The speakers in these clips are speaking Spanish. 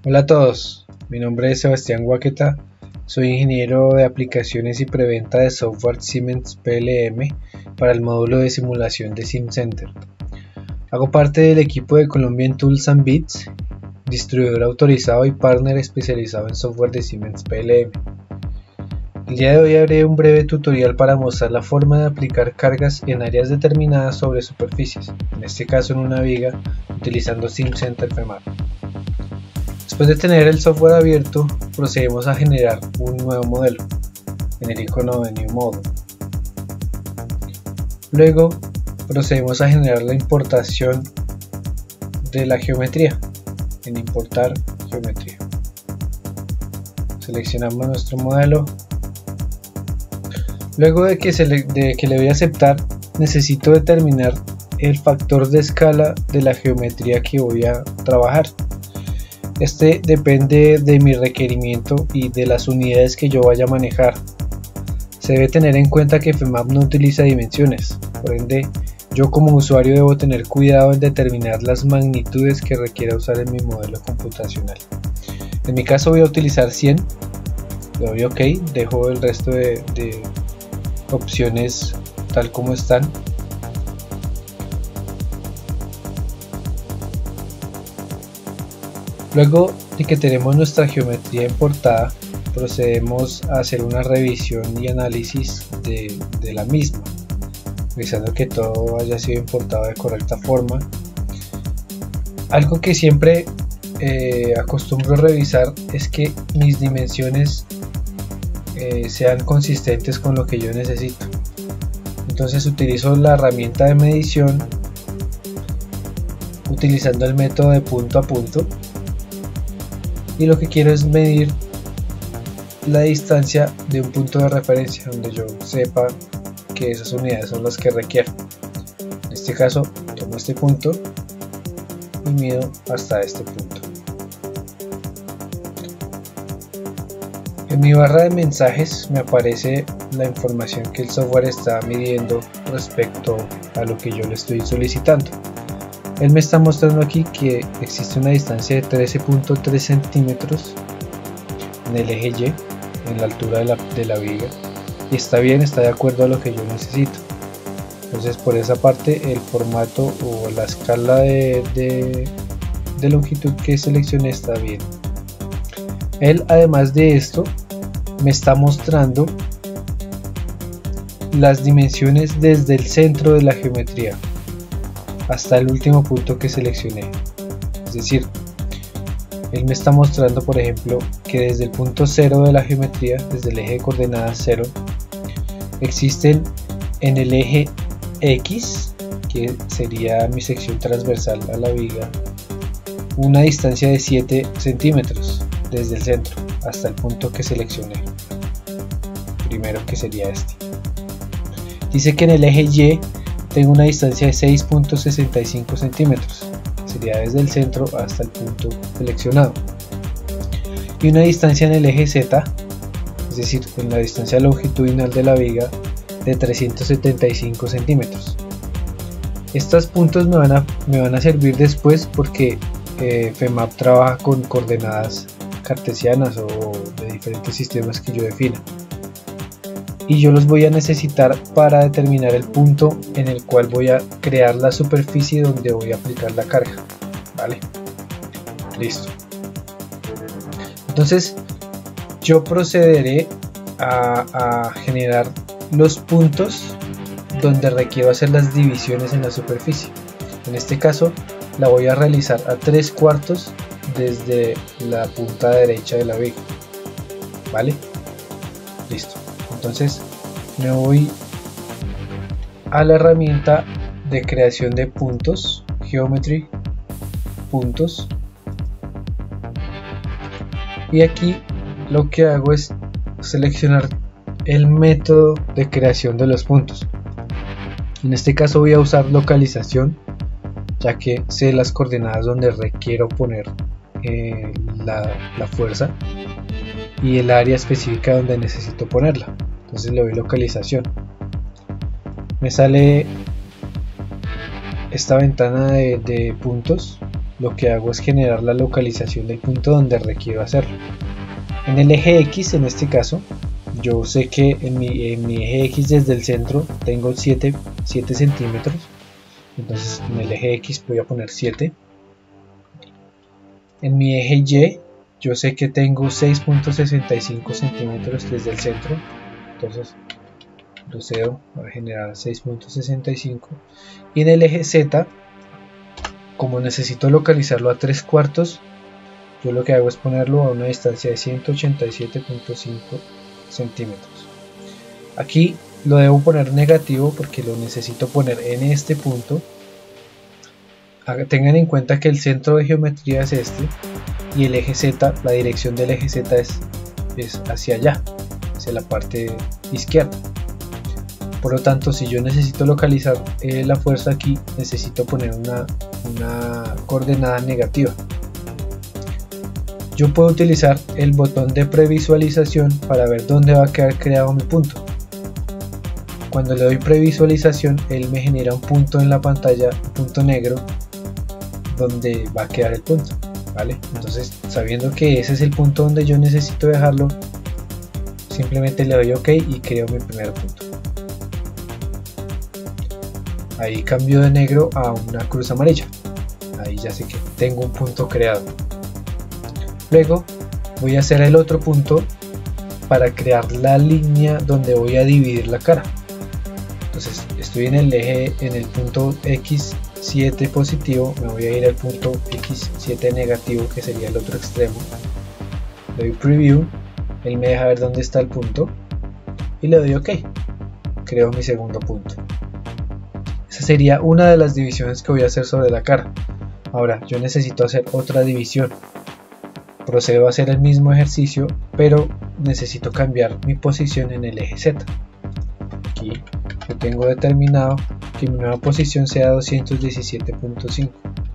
Hola a todos, mi nombre es Sebastián Guaqueta, soy ingeniero de aplicaciones y preventa de software Siemens PLM para el módulo de simulación de SimCenter. Hago parte del equipo de Colombian Tools and Bits, distribuidor autorizado y partner especializado en software de Siemens PLM. El día de hoy haré un breve tutorial para mostrar la forma de aplicar cargas en áreas determinadas sobre superficies, en este caso en una viga, utilizando SimCenter FEMAP. Después de tener el software abierto, procedemos a generar un nuevo modelo en el icono de New Model. Luego procedemos a generar la importación de la geometría en Importar Geometría. Seleccionamos nuestro modelo. Luego de que le doy a aceptar, necesito determinar el factor de escala de la geometría que voy a trabajar. Este depende de mi requerimiento y de las unidades que yo vaya a manejar. Se debe tener en cuenta que FEMAP no utiliza dimensiones, por ende yo como usuario debo tener cuidado en determinar las magnitudes que requiera usar en mi modelo computacional. En mi caso voy a utilizar 100, le doy OK, dejo el resto de opciones tal como están. Luego de que tenemos nuestra geometría importada, procedemos a hacer una revisión y análisis de la misma, revisando que todo haya sido importado de correcta forma. Algo que siempre acostumbro a revisar es que mis dimensiones sean consistentes con lo que yo necesito. Entonces utilizo la herramienta de medición utilizando el método de punto a punto. Y lo que quiero es medir la distancia de un punto de referencia donde yo sepa que esas unidades son las que requiero. En este caso tomo este punto y mido hasta este punto. En mi barra de mensajes me aparece la información que el software está midiendo respecto a lo que yo le estoy solicitando. Él me está mostrando aquí que existe una distancia de 13.3 centímetros en el eje Y, en la altura de la viga, y está bien, está de acuerdo a lo que yo necesito. Entonces por esa parte el formato o la escala de longitud que seleccioné está bien. Él, además de esto, me está mostrando las dimensiones desde el centro de la geometría hasta el último punto que seleccioné. Es decir, él me está mostrando, por ejemplo, que desde el punto 0 de la geometría, desde el eje de coordenadas 0, existen en el eje X, que sería mi sección transversal a la viga, una distancia de 7 centímetros desde el centro hasta el punto que seleccioné primero, que sería este. Dice que en el eje Y tengo una distancia de 6.65 centímetros, sería desde el centro hasta el punto seleccionado, y una distancia en el eje Z, es decir, en la distancia longitudinal de la viga, de 375 centímetros. Estos puntos me van a servir después porque FEMAP trabaja con coordenadas cartesianas o de diferentes sistemas que yo defina, y yo los voy a necesitar para determinar el punto en el cual voy a crear la superficie donde voy a aplicar la carga. Vale, listo. Entonces yo procederé a generar los puntos donde requiero hacer las divisiones en la superficie. En este caso la voy a realizar a 3/4 desde la punta derecha de la viga. Vale, listo. Entonces me voy a la herramienta de creación de puntos, Geometry, puntos, y aquí lo que hago es seleccionar el método de creación de los puntos. En este caso voy a usar localización, ya que sé las coordenadas donde requiero poner la fuerza y el área específica donde necesito ponerla. Entonces le doy localización. Me sale esta ventana de puntos lo que hago es generar la localización del punto donde requiero hacerlo. En el eje X, en este caso, yo sé que en mi eje X desde el centro tengo 7 centímetros, entonces en el eje X voy a poner 7. En mi eje Y yo sé que tengo 6.65 centímetros desde el centro, entonces procedo a generar 6.65. y en el eje Z, como necesito localizarlo a 3/4, yo lo que hago es ponerlo a una distancia de 187.5 centímetros. Aquí lo debo poner negativo porque lo necesito poner en este punto. Tengan en cuenta que el centro de geometría es este y el eje Z, la dirección del eje Z es hacia allá, hacia la parte izquierda. Por lo tanto, si yo necesito localizar la fuerza aquí, necesito poner una coordenada negativa. Yo puedo utilizar el botón de previsualización para ver dónde va a quedar creado mi punto. Cuando le doy previsualización, él me genera un punto en la pantalla, un punto negro, donde va a quedar el punto, ¿vale? Entonces, sabiendo que ese es el punto donde yo necesito dejarlo, simplemente le doy OK y creo mi primer punto. Ahí cambio de negro a una cruz amarilla. Ahí ya sé que tengo un punto creado. Luego voy a hacer el otro punto para crear la línea donde voy a dividir la cara. Entonces estoy en el punto X7 positivo, me voy a ir al punto X7 negativo, que sería el otro extremo. Le doy preview, él me deja ver dónde está el punto y le doy OK. Creo mi segundo punto. Esa sería una de las divisiones que voy a hacer sobre la cara. Ahora yo necesito hacer otra división. Procedo a hacer el mismo ejercicio, pero necesito cambiar mi posición en el eje Z. Aquí yo tengo determinado que mi nueva posición sea 217.5.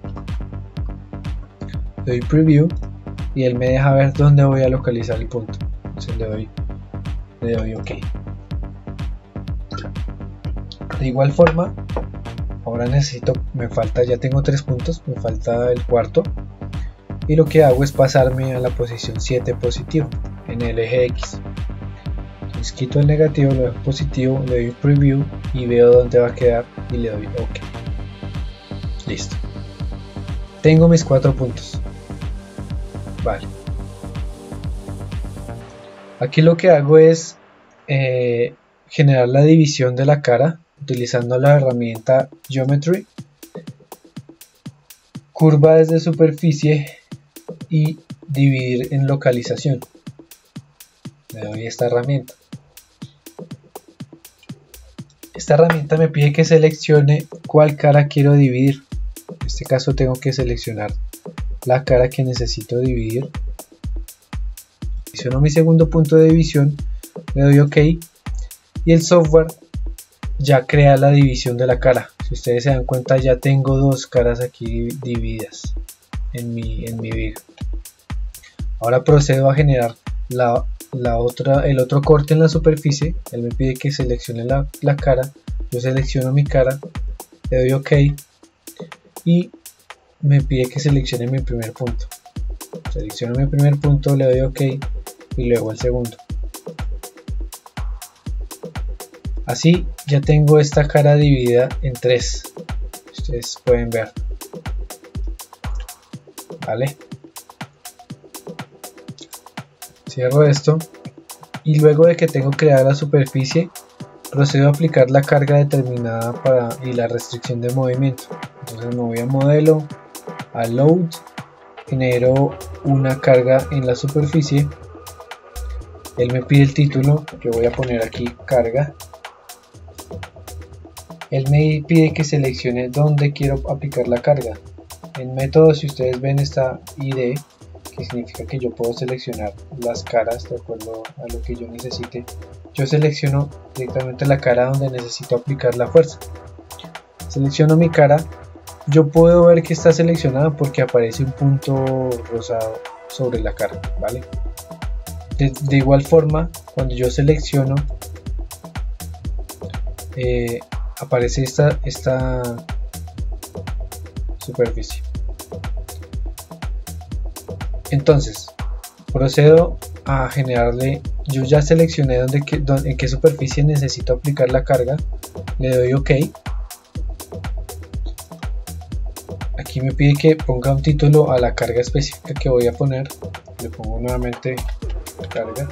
Le doy preview y él me deja ver dónde voy a localizar el punto. Entonces le doy OK. De igual forma, ahora ya tengo 3 puntos, me falta el cuarto. Y lo que hago es pasarme a la posición 7 positivo en el eje X. Entonces quito el negativo, lo dejo positivo, le doy preview y veo dónde va a quedar y le doy OK. Listo. Tengo mis 4 puntos. Vale. Aquí lo que hago es generar la división de la cara utilizando la herramienta Geometry, curva desde superficie y dividir en localización. Le doy esta herramienta. Esta herramienta me pide que seleccione cuál cara quiero dividir. En este caso tengo que seleccionar la cara que necesito dividir. Selecciono mi segundo punto de división, le doy OK y el software ya crea la división de la cara. Si ustedes se dan cuenta, ya tengo 2 caras aquí divididas en mi viga. Ahora procedo a generar el otro corte en la superficie. Él me pide que seleccione la cara. Yo selecciono mi cara, le doy OK y me pide que seleccione mi primer punto. Selecciono mi primer punto, le doy OK y luego el segundo. Así ya tengo esta cara dividida en 3. Ustedes pueden ver. Vale. Cierro esto y luego de que tengo creada la superficie, procedo a aplicar la carga determinada y la restricción de movimiento. Entonces me voy a modelo, a load, genero una carga en la superficie. Él me pide el título, yo voy a poner aquí carga. Él me pide que seleccione dónde quiero aplicar la carga. En método, si ustedes ven, esta ID, que significa que yo puedo seleccionar las caras de acuerdo a lo que yo necesite. Yo selecciono directamente la cara donde necesito aplicar la fuerza. Selecciono mi cara. Yo puedo ver que está seleccionada porque aparece un punto rosado sobre la cara, ¿vale? De igual forma, cuando yo selecciono, aparece esta superficie. Entonces procedo a generarle, yo ya seleccioné en qué superficie necesito aplicar la carga, le doy OK. Aquí me pide que ponga un título a la carga específica que voy a poner, le pongo nuevamente carga.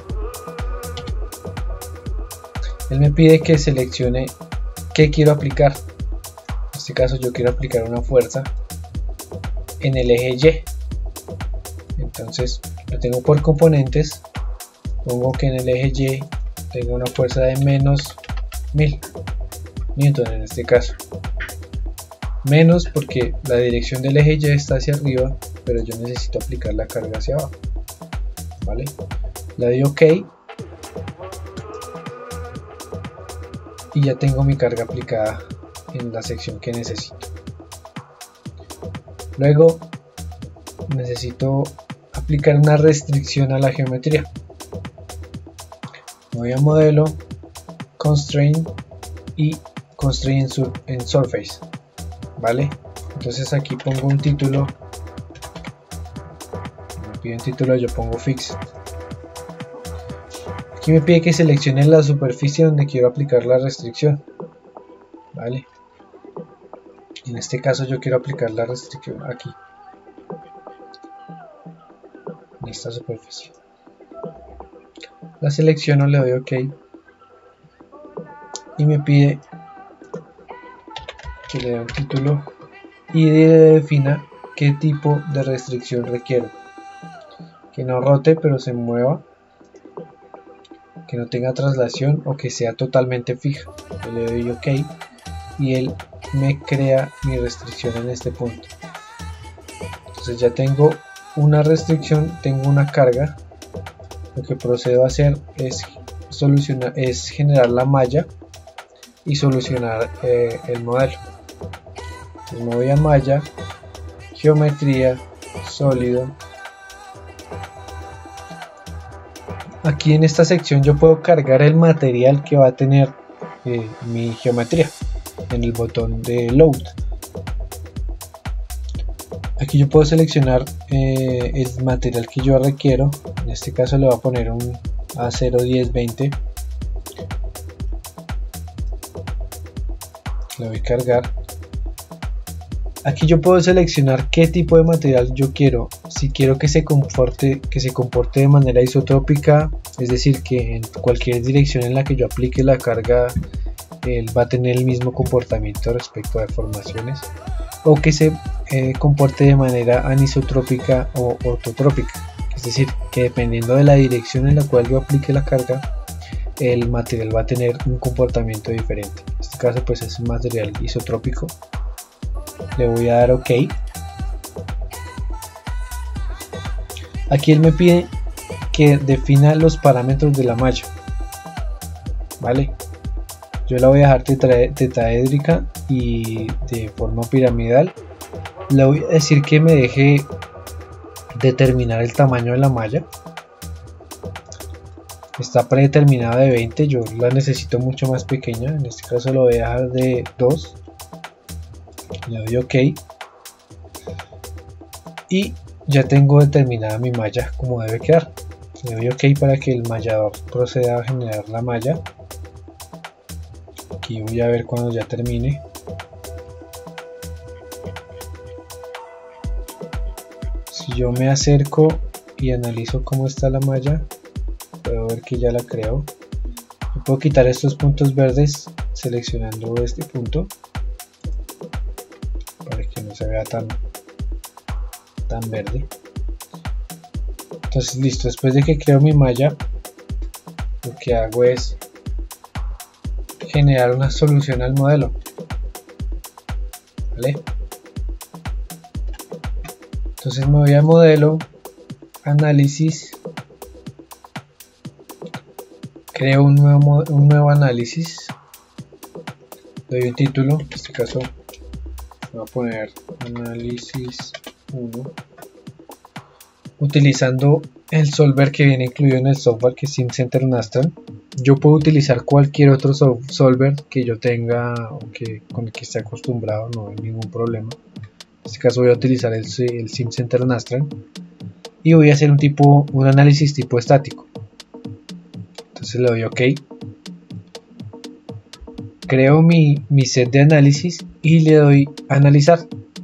Él me pide que seleccione qué quiero aplicar. En este caso yo quiero aplicar una fuerza en el eje Y. Entonces lo tengo por componentes, pongo que en el eje Y tengo una fuerza de menos 1000 newton en este caso. Menos porque la dirección del eje Y está hacia arriba, pero yo necesito aplicar la carga hacia abajo. ¿Vale? Le doy OK. Y ya tengo mi carga aplicada en la sección que necesito. Luego necesito aplicar una restricción a la geometría. Voy a modelo, constraint y constraint en surface. ¿Vale? Entonces aquí pongo un título. Me pide un título, yo pongo fixed. Aquí me pide que seleccione la superficie donde quiero aplicar la restricción. ¿Vale? En este caso yo quiero aplicar la restricción aquí, en esta superficie. La selecciono, le doy OK y me pide que le dé un título y defina qué tipo de restricción requiero. Que no rote pero se mueva, que no tenga traslación o que sea totalmente fija. Yo le doy OK y él me crea mi restricción en este punto. Entonces ya tengo una restricción, tengo una carga. Lo que procedo a hacer es generar la malla y solucionar el modelo. Entonces me voy a malla, geometría, sólido. Aquí en esta sección yo puedo cargar el material que va a tener mi geometría en el botón de load. Aquí yo puedo seleccionar el material que yo requiero. En este caso le voy a poner un A01020. Le voy a cargar. Aquí yo puedo seleccionar qué tipo de material yo quiero. Si quiero que se comporte de manera isotrópica, es decir, que en cualquier dirección en la que yo aplique la carga, él va a tener el mismo comportamiento respecto a deformaciones, o que se comporte de manera anisotrópica o ortotrópica, es decir, que dependiendo de la dirección en la cual yo aplique la carga, el material va a tener un comportamiento diferente. En este caso pues es un material isotrópico. Le voy a dar OK. Aquí él me pide que defina los parámetros de la malla. ¿Vale? Yo la voy a dejar tetraédrica y de forma piramidal. Le voy a decir que me deje determinar el tamaño de la malla. Está predeterminada de 20, yo la necesito mucho más pequeña. En este caso lo voy a dejar de 2. Le doy OK y ya tengo determinada mi malla como debe quedar. Le doy OK para que el mallador proceda a generar la malla. Aquí voy a ver cuando ya termine. Si yo me acerco y analizo cómo está la malla, puedo ver que ya la creo. Yo puedo quitar estos puntos verdes seleccionando este punto para que no se vea tan verde. Entonces listo, después de que creo mi malla, lo que hago es generar una solución al modelo. ¿Vale? Entonces me voy a modelo, análisis, creo un nuevo análisis, doy un título, en este caso voy a poner análisis 1, utilizando el solver que viene incluido en el software, que es SimCenter Nastran. Yo puedo utilizar cualquier otro solver que yo tenga o con el que esté acostumbrado, no hay ningún problema. En este caso voy a utilizar el SimCenter Nastran. y voy a hacer un análisis tipo estático. Entonces le doy OK, creo mi set de análisis y le doy analizar.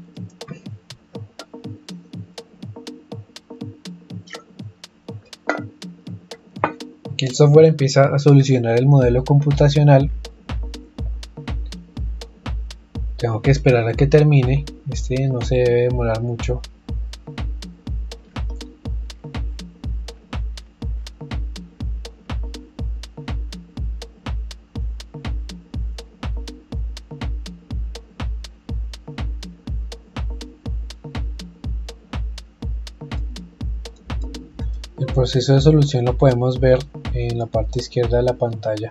Aquí el software empieza a solucionar el modelo computacional. Tengo que esperar a que termine. Este no se debe demorar mucho. El proceso de solución lo podemos ver en la parte izquierda de la pantalla.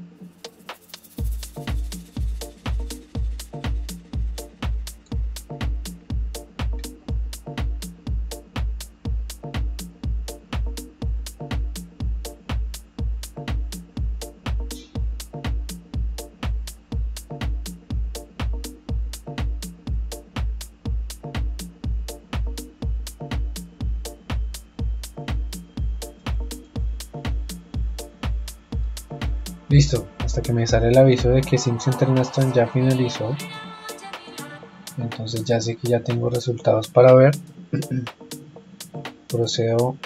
Listo, hasta que me sale el aviso de que Sims International ya finalizó. Entonces ya sé que ya tengo resultados para ver. Procedo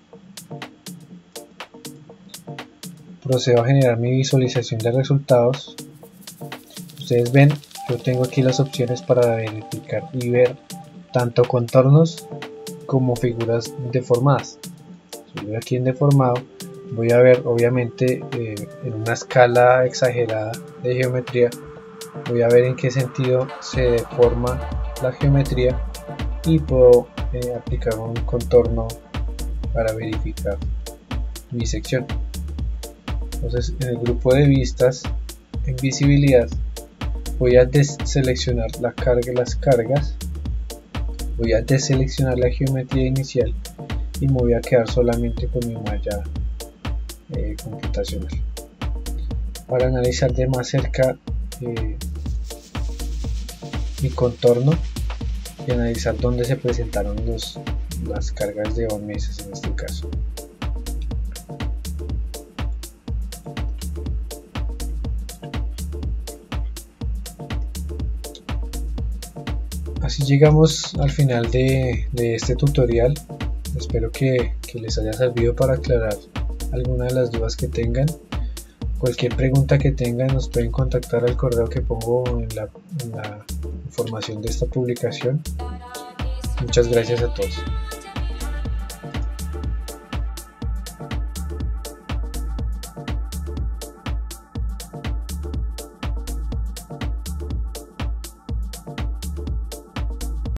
a generar mi visualización de resultados. Ustedes ven, yo tengo aquí las opciones para verificar y ver tanto contornos como figuras deformadas. Si voy aquí en deformado, voy a ver obviamente en una escala exagerada de geometría, voy a ver en qué sentido se deforma la geometría y puedo aplicar un contorno para verificar mi sección. Entonces en el grupo de vistas, en visibilidad, voy a deseleccionar las cargas, voy a deseleccionar la geometría inicial y me voy a quedar solamente con mi malla computacional para analizar de más cerca mi contorno y analizar dónde se presentaron las cargas de mesas en este caso. Así llegamos al final de este tutorial. Espero que les haya servido para aclarar alguna de las dudas que tengan. Cualquier pregunta que tengan nos pueden contactar al correo que pongo en la información de esta publicación. Muchas gracias a todos.